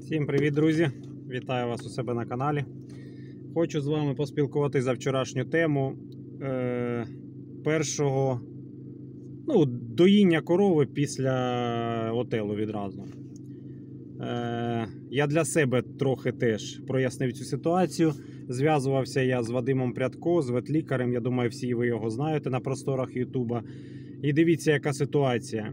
Всім привіт, друзі! Вітаю вас у себе на каналі. Хочу з вами поспілкуватися за вчорашню тему першого доїння корови після отелу відразу. Я для себе трохи теж прояснив цю ситуацію. Зв'язувався я з Вадимом Прядко, з ветлікарем. Я думаю, всі ви його знаєте на просторах Ютуба. І дивіться, яка ситуація.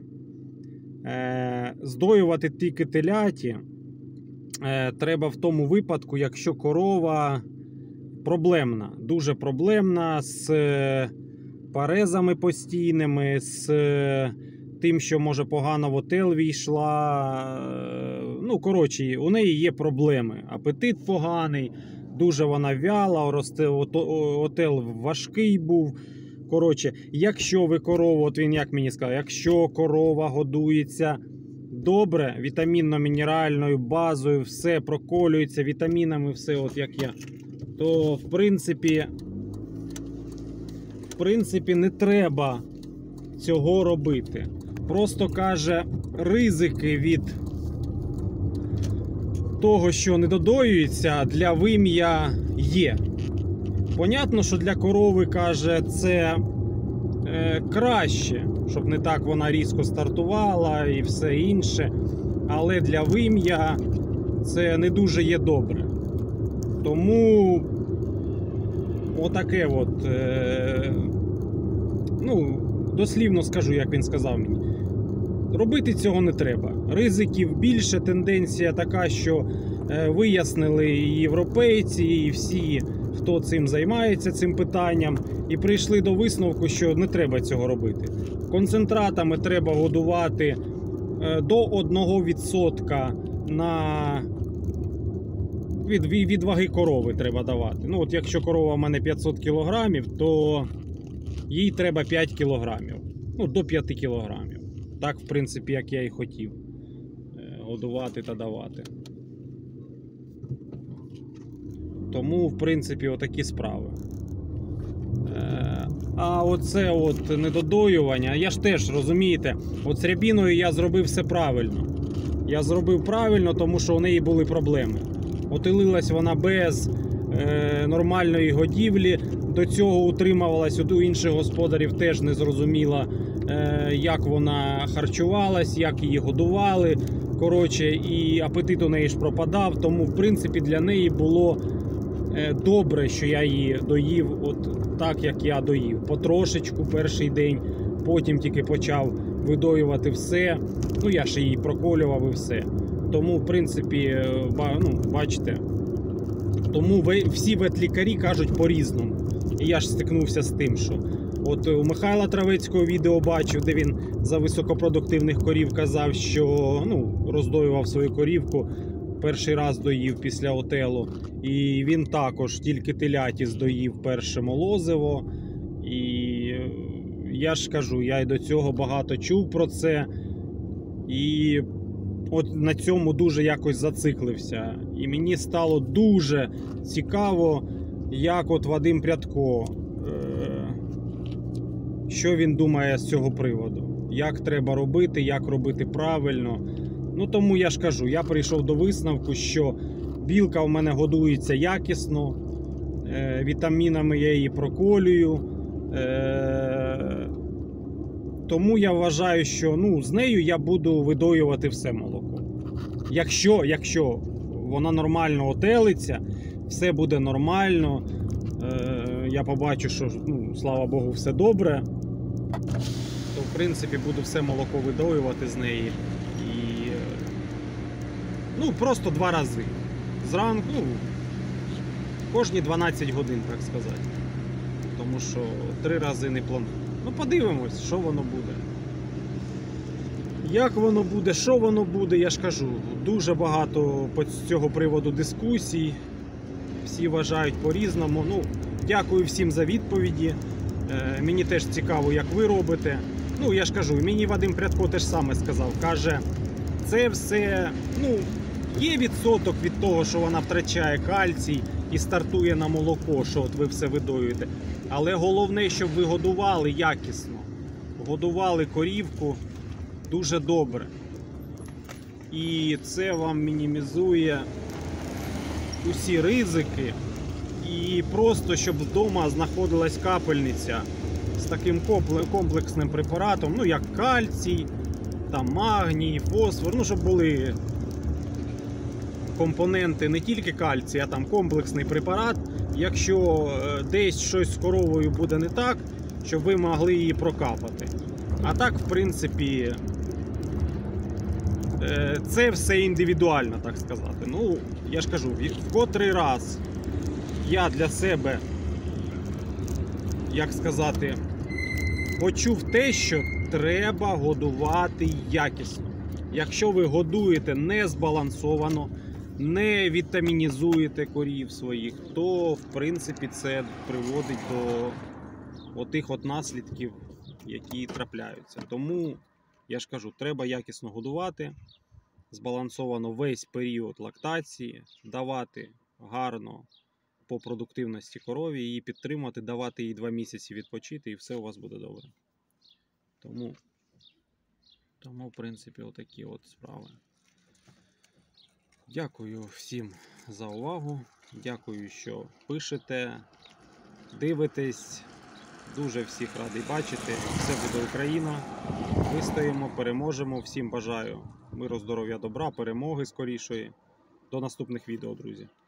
Здоювати тільки теляті треба в тому випадку, якщо корова проблемна, дуже проблемна, з парезами постійними, з тим, що може погано в отел війшла. Коротше, у неї є проблеми. Апетит поганий, дуже вона вяла, отел важкий був. Коротше, якщо ви корову, от він як мені сказав, якщо корова годується добре, вітамінно-мінеральною базою, все проколюється, вітамінами, все от як я, то в принципі не треба цього робити. Просто, каже, ризики від того, що не додоюється, для вим'я є. Понятно, що для корови, каже, це краще, щоб не так вона різко стартувала і все інше. Але для вим'я це не дуже є добре. Тому отаке от, дослівно скажу, як він сказав мені. Робити цього не треба. Ризиків більше, тенденція така, що вияснили і європейці, і всі, хто цим займається, цим питанням, і прийшли до висновку, що не треба цього робити. Концентратами треба годувати до 1% від ваги корови треба давати. От якщо корова в мене 500 кг, то їй треба 5 кг. До 5 кг. Так, в принципі, як я і хотів годувати та давати. Тому, в принципі, отакі справи. А оце от недодоювання, я ж теж, розумієте, от з рябіною я зробив все правильно. Я зробив правильно, тому що у неї були проблеми. Отелилась вона без нормальної годівлі, до цього утримувалась, у інших господарів теж не зрозуміла, як вона харчувалась, як її годували. Коротше, і апетит у неї ж пропадав, тому, в принципі, для неї було добре, що я її доїв от так, як я доїв. Потрошечку перший день, потім тільки почав видоювати все. Я ж її проколював і все. Тому, в принципі, бачите, тому всі ветлікарі кажуть по-різному. І я ж стикнувся з тим, що от у Михайла Травецького відео бачив, де він за високопродуктивних корів казав, що роздоював свою корівку, перший раз доїв після отелу. І він також тільки теляті здоїв перше молозиво. І я ж кажу, я й до цього багато чув про це. І от на цьому дуже якось зациклився. І мені стало дуже цікаво, як от Вадим Прядко, що він думає з цього приводу. Як треба робити, як робити правильно. Тому я ж кажу, я прийшов до висновку, що білка в мене годується якісно, вітамінами я її проколюю. Тому я вважаю, що з нею я буду видоювати все молоко. Якщо вона нормально отелиться, все буде нормально, я побачу, що, слава Богу, все добре, то, в принципі, буду все молоко видоювати з неї. Просто 2 рази. Зранку, кожні 12 годин, так сказати. Тому що 3 рази не планую. Подивимось, що воно буде. Як воно буде, що воно буде, я ж кажу, дуже багато з цього приводу дискусій. Всі вважають по-різному. Дякую всім за відповіді. Мені теж цікаво, як ви робите. Я ж кажу, мені Вадим Прядко теж саме сказав. Каже, це все, є відсоток від того, що вона втрачає кальцій і стартує на молоко, що от ви все видоюєте. Але головне, щоб ви годували якісно. Годували корівку дуже добре. І це вам мінімізує усі ризики. І просто, щоб вдома знаходилась капельниця з таким комплексним препаратом, ну як кальцій, там магній, фосфор, ну щоб були компоненти не тільки кальцій, а там комплексний препарат. Якщо десь щось з коровою буде не так, щоб ви могли її прокапати. А так, в принципі, це все індивідуально, так сказати. Ну, я ж кажу, в котрий раз я для себе, як сказати, почув те, що треба годувати якісно. Якщо ви годуєте не збалансовано, не вітамінізуєте корів своїх, то, в принципі, це приводить до отих от наслідків, які трапляються. Тому, я ж кажу, треба якісно годувати, збалансовано весь період лактації, давати гарно по продуктивності корові, її підтримати, давати їй 2 місяці відпочити, і все у вас буде добре. Тому в принципі, отакі от справи. Дякую всім за увагу. Дякую, що пишете, дивитесь. Дуже всіх радий бачити. Все буде Україна. Вистоїмо, переможемо. Всім бажаю миру, здоров'я, добра, перемоги скорішої. До наступних відео, друзі.